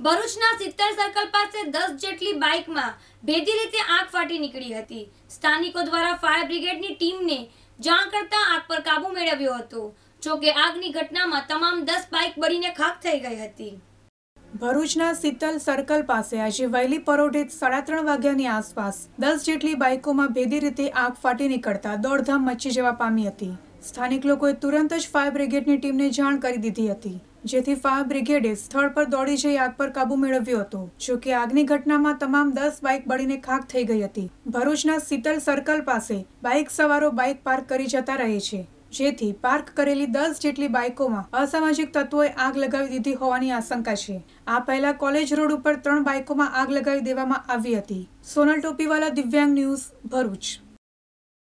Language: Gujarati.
ભરૂચના સિત્તર સર્કલ પાસે 10 જેટલી બાઇકમાં ભેદી રીતે આગ ફાટી નીકળી હતી। સ્થાનિકો દ્વારા ફાયર બ્રિગેડની ટીમને જાણ કરતા આગ પર કાબુ મેળવ્યો હતો। જો કે આગની ઘટનામાં તમામ 10 બાઇક બળીને ખાખ થઈ ગઈ હતી। ભરૂચના સિત્તલ સર્કલ પાસે આજે વહેલી પરોઢે 3:30 વાગ્યાની આસપાસ 10 જેટલી બાઇકોમાં ભેદી રીતે આગ ફાટી નીકળતા દોડધામ મચી જવા પામી હતી। સ્થાનિક લોકોએ તુરંત જ ફાયર બ્રિગેડની ટીમને જાણ કરી દીધી હતી, જેથી ફાયર બ્રિગેડે સ્થળ પર દોડી જઈ આગ પર કાબુ મેળવ્યો હતો। જો કે આગની ઘટનામાં તમામ 10 બાઇક બળીને ખાખ થઈ ગઈ હતી। ભરૂચના સિત્તલ સર્કલ પાસે બાઇક સવારો બાઇક પાર્ક કરી જતા રહે છે, જેથી પાર્ક કરેલી 10 જેટલી બાઇકોમાં અસામાજિક તત્વોએ આગ લગાવી દીધી હોવાની આશંકા છે। આ પહેલા કોલેજ રોડ ઉપર 3 બાઇકોમાં આગ લગાવી દેવામાં આવી હતી। સોનલ ટોપીવાલા, દિવ્યાંગ ન્યૂઝ, ભરૂચ।